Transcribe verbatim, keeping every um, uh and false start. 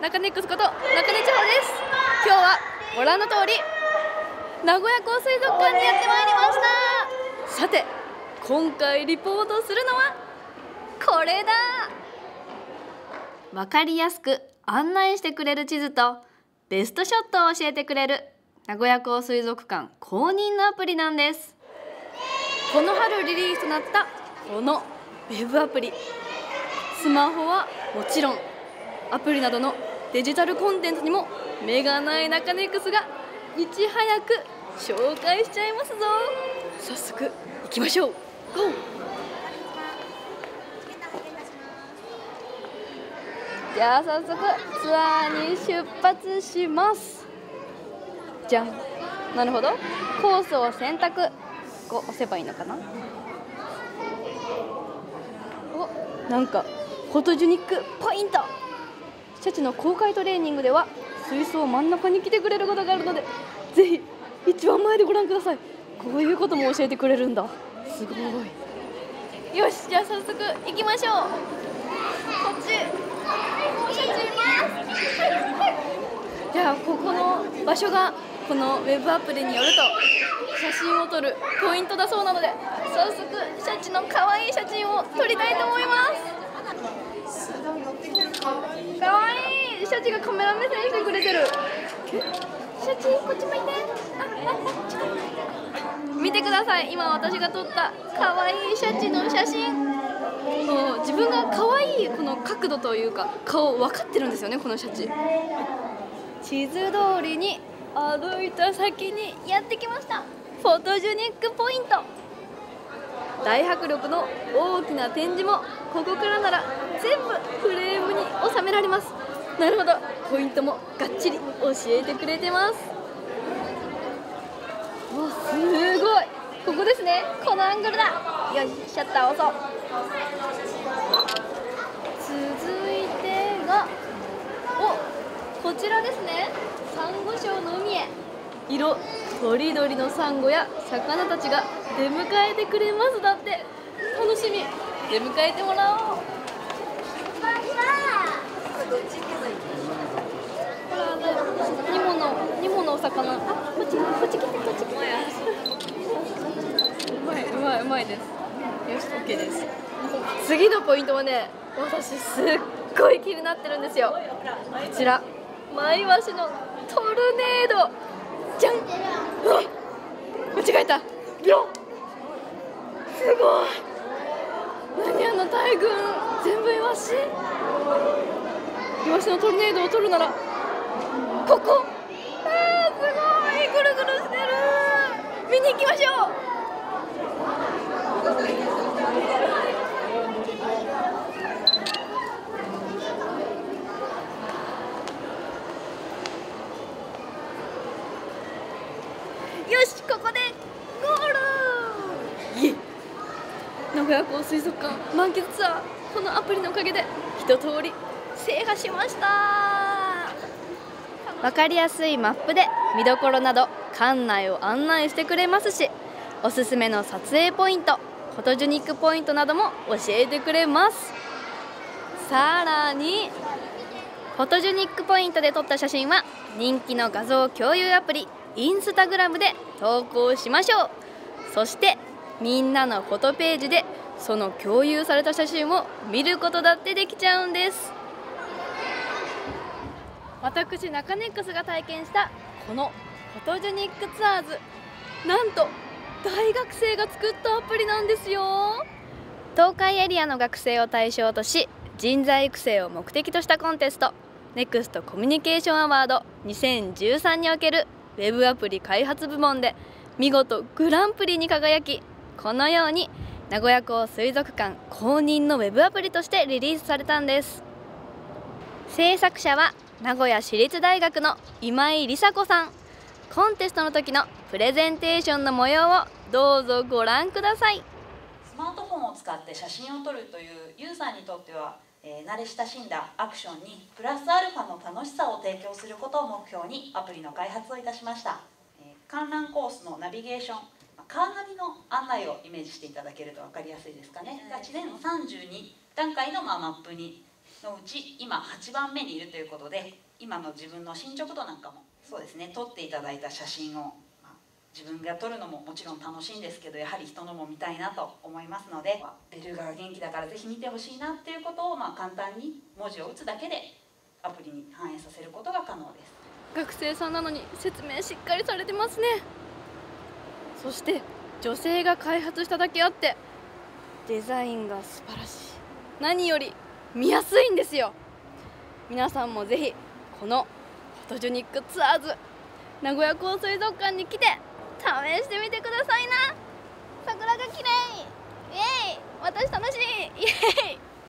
中根ックスこと中根千穂です。今日はご覧の通り名古屋港水族館にやってまいりました。さて今回リポートするのはこれだ。わかりやすく案内してくれる地図とベストショットを教えてくれる名古屋港水族館公認のアプリなんです。この春リリースとなったこのウェブアプリ、スマホはもちろんアプリなどのデジタルコンテンツにも目がない中根ックスがいち早く紹介しちゃいますぞ。早速行きましょう。ゴー。じゃあ早速ツアーに出発します。じゃん。なるほど、コースを選択を押せばいいのかな。お、なんかフォトジェニックポイント。シャチの公開トレーニングでは水槽真ん中に来てくれることがあるので、ぜひ一番前でご覧ください。こういうことも教えてくれるんだ。すごい。よし、じゃあ早速行きましょう。こっちシャチいます。じゃあここの場所がこのウェブアプリによると写真を撮るポイントだそうなので、早速シャチの可愛い写真を撮りたいと思います。かわいい。シャチがカメラ目線してくれてる。シャチこっち向いて。見てください。今私が撮ったかわいいシャチの写真。もう自分がかわいいこの角度というか顔分かってるんですよね、このシャチ。地図通りに歩いた先にやってきました。フォトジェニックポイント。大迫力の大きな展示もここからなら全部フレームに収められます。なるほど、ポイントもがっちり教えてくれてます。お、すごい。ここですね、このアングルだ。よし、シャッター押そう。続いてがお、こちらですね、サンゴ礁の海へ。色とりどりのサンゴや魚たちが出迎えてくれますだって。楽しみ。出迎えてもらおう。ほら、ニモのニモのお魚。あ、こっちこっち来て、こっち来て。うまいうまいうまいです。よし、オッケーです。次のポイントはね、私すっごい気になってるんですよ。こちらマイワシのトルネード。じゃん。うわ、間違えた。よっ、すごい。何あの大群、全部イワシ。イワシのトルネードを取るならここ。あー、すごい、ぐるぐるしてる。見に行きましょう。よし、ここでゴール。イエイ。名古屋港水族館満喫ツアー、このアプリのおかげで一通り制覇しました。わかりやすいマップで見どころなど館内を案内してくれますし、おすすめの撮影ポイント、フォトジェニックポイントなども教えてくれます。さらにフォトジェニックポイントで撮った写真は人気の画像共有アプリインスタグラムで投稿しましょう。そしてみんなのフォトページでその共有された写真を見ることだってできちゃうんです。私中根ックスが体験したこのフォトジェニックツアーズ、なんと大学生が作ったアプリなんですよ。東海エリアの学生を対象とし、人材育成を目的としたコンテストネクストコミュニケーションアワードにせんじゅうさんにおけるウェブアプリ開発部門で見事グランプリに輝き、このように名古屋港水族館公認のウェブアプリとしてリリースされたんです。制作者は名古屋市立大学の今井梨紗子さん。コンテストの時のプレゼンテーションの模様をどうぞご覧ください。 スマートフォンを使って写真を撮るというユーザーにとっては、えー、慣れ親しんだアクションにプラスアルファの楽しさを提供することを目標にアプリの開発をいたしました。えー、観覧コースのナビゲーション、カーナビの案内をイメージしていただけると分かりやすいですかね。が知念さんじゅうに段階のまあマップにのうち今はちばんめにいるということで、今の自分の進捗度なんかもそうですね、撮っていただいた写真を、まあ、自分が撮るのももちろん楽しいんですけど、やはり人のも見たいなと思いますので、ベルーガが元気だからぜひ見てほしいなっていうことを、まあ、簡単に文字を打つだけでアプリに反映させることが可能です。 学生さんなのに説明しっかりされてますね。そして女性が開発しただけあってデザインが素晴らしい。何より見やすいんですよ。皆さんもぜひこのフォトジェニックツアーズ名古屋港水族館に来て試してみてくださいな。桜が綺麗、イエーイ、私楽しい、イエーイ。